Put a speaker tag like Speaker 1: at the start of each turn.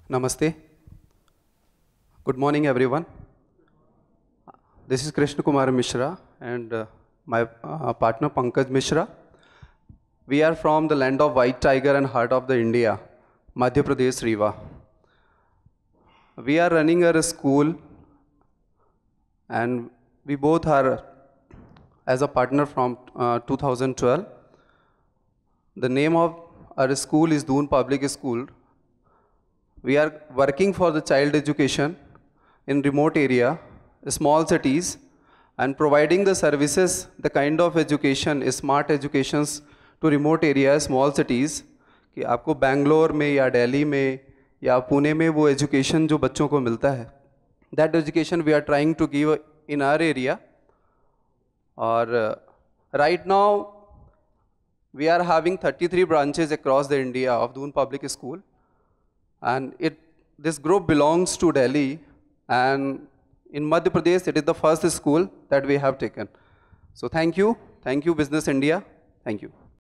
Speaker 1: Namaste. Good morning, everyone. This is Krishna Kumar Mishra and my partner Pankaj Mishra. We are from the land of white tiger and heart of the India, Madhya Pradesh, Rewa. We are running a school and we both are as a partner from 2012. The name of our school is Doon Public School. We are working for the child education in remote area, small cities, and providing the services, the kind of education, smart educations to remote areas, small cities, कि आपको बैंगलोर में या दिल्ली में या पुणे में वो education जो बच्चों को मिलता है, that education we are trying to give in our area. और right now we are having 33 branches across the India of Doon Public School. And this group belongs to Delhi, and in Madhya Pradesh, it is the first school that we have taken. So thank you Business India, thank you.